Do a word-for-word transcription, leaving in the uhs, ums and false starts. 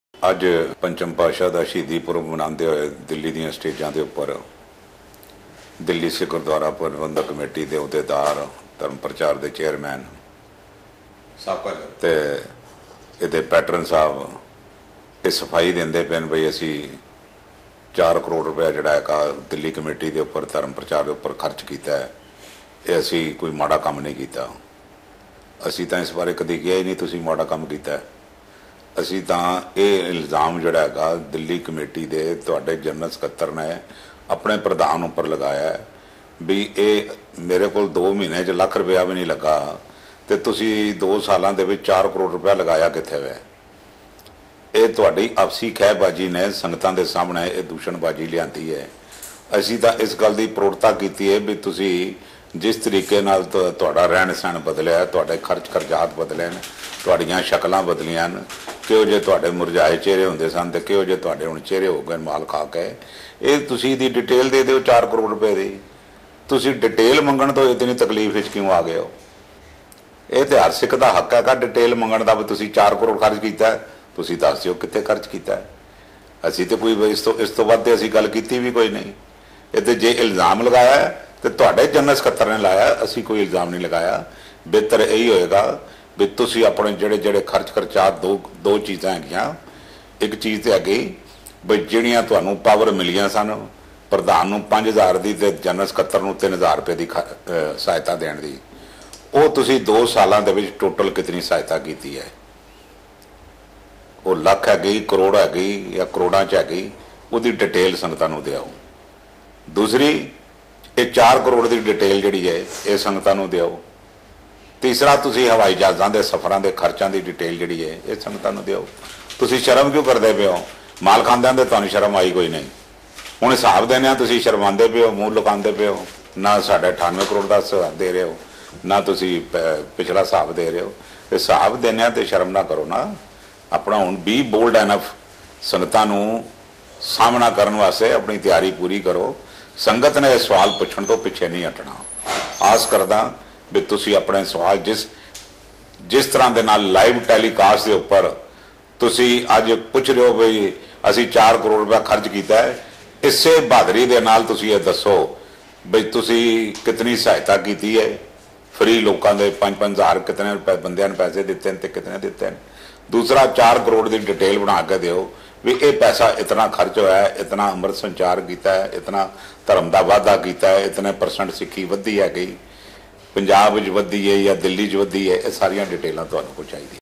ਅੱਜ ਪੰਚਮ ਪਾਤਸ਼ਾਹ ਦਾ ਸ਼ਹੀਦੀ ਪੁਰਬ ਮਨਾਉਂਦੇ ਹੋਏ ਦਿੱਲੀ ਦੀਆਂ ਸਟੇਜਾਂ ਦੇ ਉੱਪਰ ਦਿੱਲੀ ਸਿੱਖ ਗੁਰਦੁਆਰਾ ਪ੍ਰਬੰਧਕ ਕਮੇਟੀ ਦੇ ਅਹੁਦੇਦਾਰ, ਧਰਮ ਪ੍ਰਚਾਰ ਦੇ ਚੇਅਰਮੈਨ ਤੇ ਇਹਦੇ ਪੈਟਰਨ ਸਾਹਿਬ ਇਹ ਸਫਾਈ ਦਿੰਦੇ ਪਏ ਬਈ ਅਸੀਂ ਚਾਰ ਕਰੋੜ ਰੁਪਇਆ ਜਿਹੜਾ ਹੈ ਦਿੱਲੀ ਕਮੇਟੀ ਦੇ ਉੱਪਰ ਧਰਮ ਪ੍ਰਚਾਰ ਦੇ ਉੱਪਰ ਖਰਚ ਕੀਤਾ ਹੈ। ਇਹ ਅਸੀਂ ਕੋਈ ਮਾੜਾ ਕੰਮ ਨਹੀਂ ਕੀਤਾ। ਅਸੀਂ ਤਾਂ ਇਸ ਬਾਰੇ ਕਦੇ ਕਿਹਾ ਹੀ ਨਹੀਂ ਤੁਸੀਂ ਮਾੜਾ ਕੰਮ ਕੀਤਾ। ਅਸੀਂ ਤਾਂ ਇਹ ਇਲਜ਼ਾਮ ਜਿਹੜਾ ਹੈਗਾ ਦਿੱਲੀ ਕਮੇਟੀ ਦੇ ਤੁਹਾਡੇ ਜਨਰਲ ਸਕੱਤਰ ਨੇ ਆਪਣੇ ਪ੍ਰਧਾਨ ਉੱਪਰ ਲਗਾਇਆ ਵੀ ਇਹ ਮੇਰੇ ਕੋਲ ਦੋ ਮਹੀਨੇ 'ਚ ਲੱਖ ਰੁਪਇਆ ਵੀ ਨਹੀਂ ਲੱਗਾ ਤੇ ਤੁਸੀਂ ਦੋ ਸਾਲਾਂ ਦੇ ਵਿੱਚ ਚਾਰ ਕਰੋੜ ਰੁਪਇਆ ਲਗਾਇਆ ਕਿੱਥੇ ਵੇ। ਇਹ ਤੁਹਾਡੀ ਆਪਸੀ ਖਹਿਬਾਜੀ ਨੇ ਸੰਗਤਾਂ ਦੇ ਸਾਹਮਣੇ ਇਹ ਦੂਸ਼ਣਬਾਜੀ ਲਿਆਂਦੀ ਹੈ। ਅਸੀਂ ਤਾਂ ਇਸ ਗੱਲ ਦੀ ਪ੍ਰੋੜਤਾ ਕੀਤੀ ਹੈ ਵੀ ਤੁਸੀਂ ਜਿਸ ਤਰੀਕੇ ਨਾਲ ਤੁਹਾਡਾ ਰਹਿਣ ਸਹਿਣ ਬਦਲਿਆ, ਤੁਹਾਡੇ ਖਰਚ ਖਰਚਾਤ ਬਦਲੇ ਨੇ, ਤੁਹਾਡੀਆਂ ਸ਼ਕਲਾਂ ਬਦਲੀਆਂ ਨੇ, ਕਿਹੋ ਜਿਹੇ ਤੁਹਾਡੇ ਮੁਰਝਾਏ ਚਿਹਰੇ ਹੁੰਦੇ ਸਨ ਤੇ ਕਿਹੋ ਜਿਹੇ ਤੁਹਾਡੇ ਹੁਣ ਚਿਹਰੇ ਹੋ ਗਏ ਮਾਲ ਖਾ ਕੇ। ਇਹ ਤੁਸੀਂ ਦੀ ਡਿਟੇਲ ਦੇ ਦਿਓ ਚਾਰ ਕਰੋੜ ਰੁਪਏ ਦੀ। ਤੁਸੀਂ ਡਿਟੇਲ ਮੰਗਣ ਤੋਂ ਇਤਨੀ ਤਕਲੀਫ ਵਿੱਚ ਕਿਉਂ ਆ ਗਏ ਹੋ? ਇਹ ਤੇ ਹਰ ਸਿੱਖ ਦਾ ਹੱਕ ਹੈਗਾ ਡਿਟੇਲ ਮੰਗਣ ਦਾ ਵੀ ਤੁਸੀਂ ਚਾਰ ਕਰੋੜ ਖਰਚ ਕੀਤਾ। ਤੁਸੀਂ ਦੱਸ ਦਿਓ ਕਿੱਥੇ ਖਰਚ ਕੀਤਾ। ਅਸੀਂ ਤੇ ਕੋਈ ਇਸ ਤੋਂ ਇਸ ਤੋਂ ਵੱਧ ਤੇ ਅਸੀਂ ਗੱਲ ਕੀਤੀ ਵੀ ਕੋਈ ਨਹੀਂ। ਇਹ ਤੇ ਜੇ ਇਲਜ਼ਾਮ ਲਗਾਇਆ ਤੇ ਤੁਹਾਡੇ ਜਨਰਲ ਸਕੱਤਰ ਨੇ ਲਾਇਆ, ਅਸੀਂ ਕੋਈ ਇਲਜ਼ਾਮ ਨਹੀਂ ਲਗਾਇਆ। ਬਿਹਤਰ ਇਹੀ ਹੋਏਗਾ ਵੀ ਤੁਸੀਂ ਆਪਣੇ ਜਿਹੜੇ ਜਿਹੜੇ ਖਰਚ ਖਰਚਾਤ ਦੋ ਦੋ ਚੀਜ਼ਾਂ ਹੈਗੀਆਂ। ਇੱਕ ਚੀਜ਼ ਤੇ ਹੈਗੀ ਬਈ ਜਿਹੜੀਆਂ ਤੁਹਾਨੂੰ ਪਾਵਰ ਮਿਲੀਆਂ ਸਨ, ਪ੍ਰਧਾਨ ਨੂੰ ਪੰਜ ਹਜ਼ਾਰ ਦੀ ਤੇ ਜਨਰਲ ਸਕੱਤਰ ਨੂੰ ਤਿੰਨ ਹਜ਼ਾਰ ਰੁਪਏ ਦੀ ਸਹਾਇਤਾ ਦੇਣ ਦੀ, ਉਹ ਤੁਸੀਂ ਦੋ ਸਾਲਾਂ ਦੇ ਵਿੱਚ ਟੋਟਲ ਕਿਤਨੀ ਸਹਾਇਤਾ ਕੀਤੀ ਹੈ? ਉਹ ਲੱਖ ਹੈਗੀ, ਕਰੋੜ ਹੈਗੀ ਜਾਂ ਕਰੋੜਾਂ 'ਚ ਹੈਗੀ, ਉਹਦੀ ਡਿਟੇਲ ਸੰਗਤਾਂ ਨੂੰ ਦਿਓ। ਦੂਸਰੀ ਇਹ ਚਾਰ ਕਰੋੜ ਦੀ ਡਿਟੇਲ ਜਿਹੜੀ ਹੈ ਇਹ ਸੰਗਤਾਂ ਨੂੰ ਦਿਓ। ਤੀਸਰਾ ਤੁਸੀਂ ਹਵਾਈ ਜਹਾਜ਼ਾਂ ਦੇ ਸਫ਼ਰਾਂ ਦੇ ਖਰਚਾਂ ਦੀ ਡਿਟੇਲ ਜਿਹੜੀ ਹੈ ਇਹ ਸੰਗਤਾਂ ਨੂੰ ਦਿਓ। ਤੁਸੀਂ ਸ਼ਰਮ ਕਿਉਂ ਕਰਦੇ ਪਏ ਹੋ? ਮਾਲ ਖਾਂਦਿਆਂ ਦੇ ਤੁਹਾਨੂੰ ਸ਼ਰਮ ਆਈ ਕੋਈ ਨਹੀਂ। ਹੁਣ ਹਿਸਾਬ ਦੇਣੇ ਤੁਸੀਂ ਸ਼ਰਮਾਉਂਦੇ ਪਏ ਹੋ, ਮੂੰਹ ਲੁਕਾਉਂਦੇ ਪਏ ਹੋ। ਨਾ ਸਾਡੇ ਅਠਾਨਵੇਂ ਕਰੋੜ ਦਾ ਹਿਸਾਬ ਦੇ ਰਹੇ ਹੋ, ਨਾ ਤੁਸੀਂ ਪਿਛਲਾ ਹਿਸਾਬ ਦੇ ਰਹੇ ਹੋ। ਹਿਸਾਬ ਦੇਣੇ ਤੇ ਸ਼ਰਮ ਨਾ ਕਰੋ ਨਾ। ਆਪਣਾ ਹੁਣ ਬੀ ਬੋਲਡ ਐਨਫ ਸੰਗਤਾਂ ਨੂੰ ਸਾਹਮਣਾ ਕਰਨ ਵਾਸਤੇ ਆਪਣੀ ਤਿਆਰੀ ਪੂਰੀ ਕਰੋ। ਸੰਗਤ ਨੇ ਇਹ ਸਵਾਲ ਪੁੱਛਣ ਤੋਂ ਪਿੱਛੇ ਨਹੀਂ ਹਟਣਾ। ਆਸ ਕਰਦਾ ਵੀ ਤੁਸੀਂ ਆਪਣੇ ਸਵਾਲ ਜਿਸ ਜਿਸ ਤਰ੍ਹਾਂ ਦੇ ਨਾਲ ਲਾਈਵ ਟੈਲੀਕਾਸਟ ਦੇ ਉੱਪਰ ਤੁਸੀਂ ਅੱਜ ਪੁੱਛ ਰਹੇ ਹੋ ਵੀ ਅਸੀਂ ਚਾਰ ਕਰੋੜ ਰੁਪਇਆ ਖਰਚ ਕੀਤਾ ਹੈ, ਇਸੇ ਬਹਾਦਰੀ ਦੇ ਨਾਲ ਤੁਸੀਂ ਇਹ ਦੱਸੋ ਵੀ ਤੁਸੀਂ ਕਿਤਨੀ ਸਹਾਇਤਾ ਕੀਤੀ ਹੈ। ਫਰੀ ਲੋਕਾਂ ਦੇ ਪੰਜ ਪੰਜ ਹਜ਼ਾਰ ਕਿਤਨੇ ਰੁਪਏ ਬੰਦਿਆਂ ਨੂੰ ਪੈਸੇ ਦਿੱਤੇ ਨੇ ਤੇ ਕਿਤਨੇ ਦਿੱਤੇ ਨੇ। ਦੂਸਰਾ ਚਾਰ ਕਰੋੜ ਦੀ ਡਿਟੇਲ ਬਣਾ ਕੇ ਦਿਓ ਵੀ ਇਹ ਪੈਸਾ ਇਤਨਾ ਖਰਚ ਹੋਇਆ ਹੈ, ਇਤਨਾ ਅੰਮ੍ਰਿਤ ਸੰਚਾਰ ਕੀਤਾ ਹੈ, ਇਤਨਾ ਧਰਮ ਦਾ ਵਾਧਾ ਕੀਤਾ ਹੈ, ਇਤਨੇ ਪਰਸੈਂਟ ਸਿੱਖੀ ਵਧੀ ਹੈ ਗਈ, ਪੰਜਾਬ ਵਿੱਚ ਵਧੀ ਹੈ ਜਾਂ ਦਿੱਲੀ 'ਚ ਵਧੀ ਹੈ। ਇਹ ਸਾਰੀਆਂ ਡਿਟੇਲਾਂ ਤੁਹਾਨੂੰ ਕੋਲ ਚਾਹੀਦੀਆਂ।